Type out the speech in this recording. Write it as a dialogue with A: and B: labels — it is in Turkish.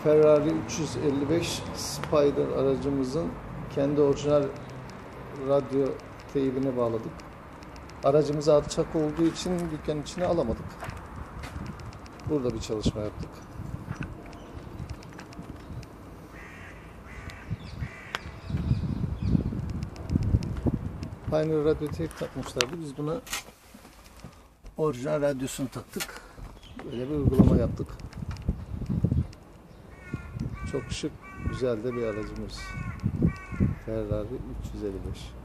A: Ferrari 355 Spider aracımızın kendi orijinal radyo teybine bağladık. Aracımız alçak olduğu için dükkanın içine alamadık. Burada bir çalışma yaptık. Pioneer radyo teyp takmışlardı. Biz buna orijinal radyosunu taktık. Böyle bir uygulama yaptık. Çok şık, güzel de bir aracımız. Ferrari 355.